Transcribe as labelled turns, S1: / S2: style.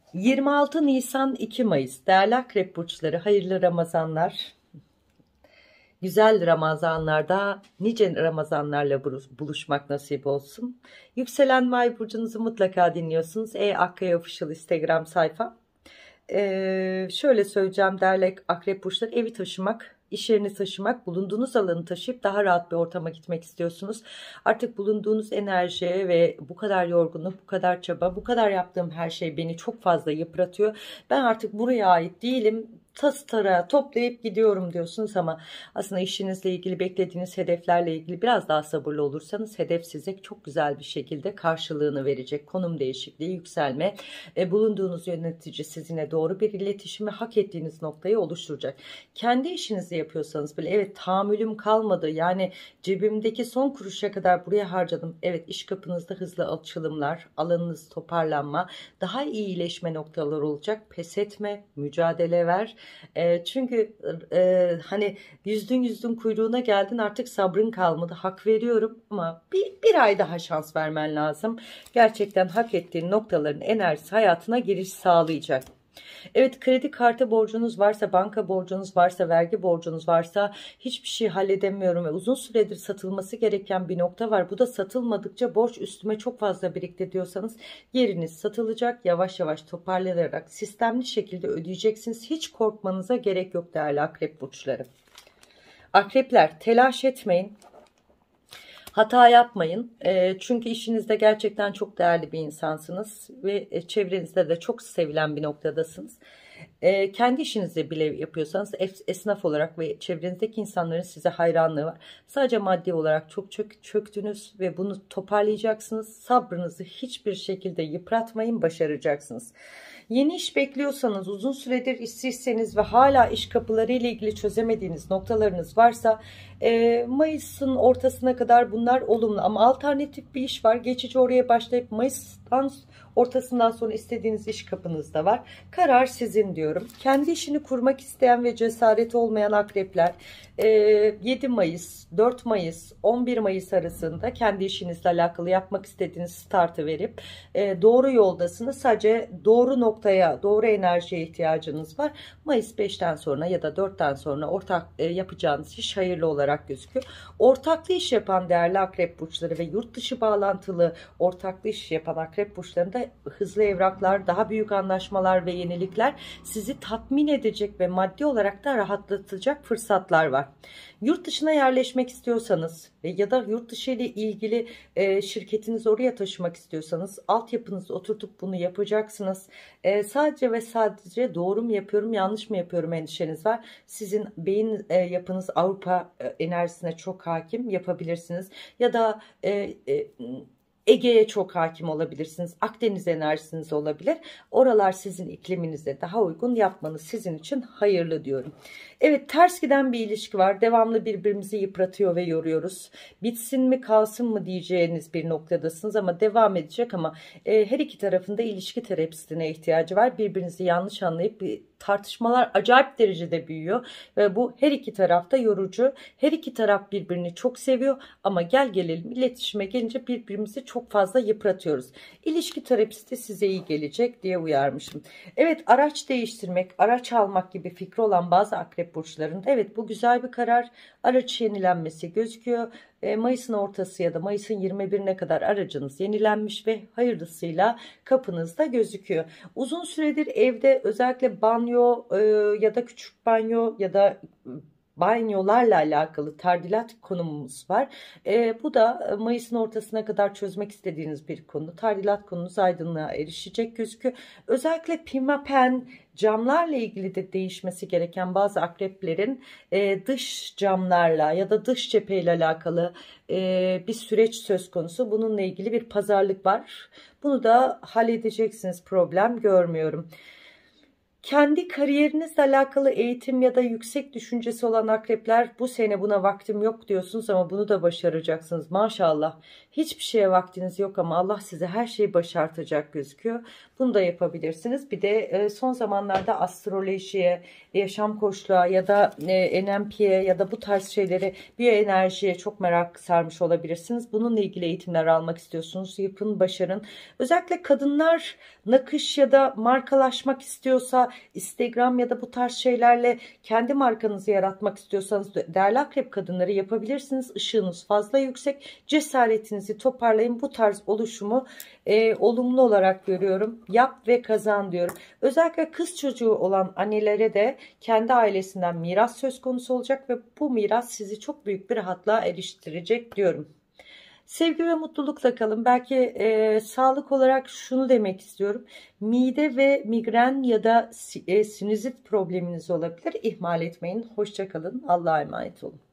S1: 26 Nisan 2 Mayıs değerli akrep burçları, hayırlı Ramazanlar. Güzel Ramazanlarda nice Ramazanlarla buluşmak nasip olsun. Yükselen Ay burcunuzu mutlaka dinliyorsunuz. Akkaya Official Instagram sayfa. Şöyle söyleyeceğim değerli akrep burçları, evi taşımak, iş yerini taşımak, bulunduğunuz alanı taşıyıp daha rahat bir ortama gitmek istiyorsunuz. Artık bulunduğunuz enerji ve bu kadar yorgunluk, bu kadar çaba, bu kadar yaptığım her şey beni çok fazla yıpratıyor. Ben artık buraya ait değilim. Tas tarağı toplayıp gidiyorum diyorsunuz ama aslında işinizle ilgili, beklediğiniz hedeflerle ilgili biraz daha sabırlı olursanız hedef size çok güzel bir şekilde karşılığını verecek. Konum değişikliği, yükselme, bulunduğunuz yönetici sizinle doğru bir iletişim ve hak ettiğiniz noktayı oluşturacak. Kendi işinizi yapıyorsanız bile evet, tahammülüm kalmadı, yani cebimdeki son kuruşa kadar buraya harcadım. Evet, iş kapınızda hızlı açılımlar, alanınız toparlanma, daha iyileşme noktaları olacak. Pes etme, mücadele ver. Çünkü hani yüzdün kuyruğuna geldin, artık sabrın kalmadı. Hak veriyorum ama bir ay daha şans vermen lazım. Gerçekten hak ettiğin noktaların enerjisi hayatına giriş sağlayacak. Evet, kredi kartı borcunuz varsa, banka borcunuz varsa, vergi borcunuz varsa, hiçbir şey halledemiyorum ve uzun süredir satılması gereken bir nokta var. Bu da satılmadıkça borç üstüme çok fazla birikti diyorsanız, yeriniz satılacak. Yavaş yavaş toparlanarak sistemli şekilde ödeyeceksiniz. Hiç korkmanıza gerek yok değerli akrep burçları. Akrepler, telaş etmeyin. Hata yapmayın. Çünkü işinizde gerçekten çok değerli bir insansınız ve çevrenizde de çok sevilen bir noktadasınız. Kendi işinizi bile yapıyorsanız, esnaf olarak ve çevrenizdeki insanların size hayranlığı var. Sadece maddi olarak çok çöktünüz ve bunu toparlayacaksınız. Sabrınızı hiçbir şekilde yıpratmayın, başaracaksınız. Yeni iş bekliyorsanız, uzun süredir işsizseniz ve hala iş kapıları ile ilgili çözemediğiniz noktalarınız varsa, Mayıs'ın ortasına kadar bunlar olumlu, ama alternatif bir iş var. Geçici oraya başlayıp Mayıs'tan ortasından sonra istediğiniz iş kapınızda var. Karar sizin diyorum. Kendi işini kurmak isteyen ve cesareti olmayan akrepler, 7 Mayıs, 4 Mayıs, 11 Mayıs arasında kendi işinizle alakalı yapmak istediğiniz startı verip doğru yoldasınız. Sadece doğru noktaya, doğru enerjiye ihtiyacınız var. Mayıs 5'ten sonra ya da 4'ten sonra ortak yapacağınız iş hayırlı olarak gözüküyor. Ortaklı iş yapan değerli akrep burçları ve yurt dışı bağlantılı ortaklı iş yapan akrep burçlarında hızlı evraklar, daha büyük anlaşmalar ve yenilikler sizi tatmin edecek ve maddi olarak da rahatlatacak fırsatlar var. Yurt dışına yerleşmek istiyorsanız ya da yurt dışı ile ilgili şirketinizi oraya taşımak istiyorsanız, altyapınızı oturtup bunu yapacaksınız. Sadece ve sadece doğru mu yapıyorum, yanlış mı yapıyorum endişeniz var. Sizin beyin yapınız Avrupa enerjisine çok hakim, yapabilirsiniz. Ya da Ege'ye çok hakim olabilirsiniz. Akdeniz enerjiniz olabilir. Oralar sizin ikliminize daha uygun, yapmanız sizin için hayırlı diyorum. Evet, ters giden bir ilişki var. Devamlı birbirimizi yıpratıyor ve yoruyoruz. Bitsin mi kalsın mı diyeceğiniz bir noktadasınız ama devam edecek, ama her iki tarafında ilişki terapistine ihtiyacı var. Birbirinizi yanlış anlayıp tartışmalar acayip derecede büyüyor ve bu her iki tarafta yorucu. Her iki taraf birbirini çok seviyor ama gel gelelim iletişime gelince birbirimizi çok fazla yıpratıyoruz. İlişki terapisti size iyi gelecek diye uyarmışım. Evet, araç değiştirmek, araç almak gibi fikri olan bazı akrep burçlarında evet, bu güzel bir karar. Araç yenilenmesi gözüküyor. Mayıs'ın ortası ya da Mayıs'ın 21'ine kadar aracınız yenilenmiş ve hayırlısıyla kapınızda gözüküyor. Uzun süredir evde özellikle banyo ya da küçük banyo ya da banyolarla alakalı tadilat konumumuz var. Bu da Mayıs'ın ortasına kadar çözmek istediğiniz bir konu. Tadilat konunuz aydınlığa erişecek gözüküyor. Özellikle pimapen camlarla ilgili de değişmesi gereken bazı akreplerin dış camlarla ya da dış cepheyle alakalı bir süreç söz konusu. Bununla ilgili bir pazarlık var. Bunu da halledeceksiniz, problem görmüyorum. Kendi kariyerinizle alakalı eğitim ya da yüksek düşüncesi olan akrepler, bu sene buna vaktim yok diyorsunuz ama bunu da başaracaksınız maşallah. Hiçbir şeye vaktiniz yok ama Allah size her şeyi başartacak gözüküyor. Bunu da yapabilirsiniz. Bir de son zamanlarda astrolojiye, yaşam koçluğa ya da NLP'ye ya da bu tarz şeylere, biyoenerjiye çok merak sarmış olabilirsiniz. Bununla ilgili eğitimler almak istiyorsunuz. Yapın, başarın. Özellikle kadınlar nakış ya da markalaşmak istiyorsa, Instagram ya da bu tarz şeylerle kendi markanızı yaratmak istiyorsanız değerli akrep kadınları yapabilirsiniz. Işığınız fazla yüksek. Cesaretinizi toparlayın. Bu tarz oluşumu olumlu olarak görüyorum. Yap ve kazan diyorum. Özellikle kız çocuğu olan annelere de kendi ailesinden miras söz konusu olacak ve bu miras sizi çok büyük bir rahatlığa eriştirecek diyorum. Sevgi ve mutlulukla kalın. Belki sağlık olarak şunu demek istiyorum. Mide ve migren ya da sinüzit probleminiz olabilir. İhmal etmeyin. Hoşça kalın. Allah'a emanet olun.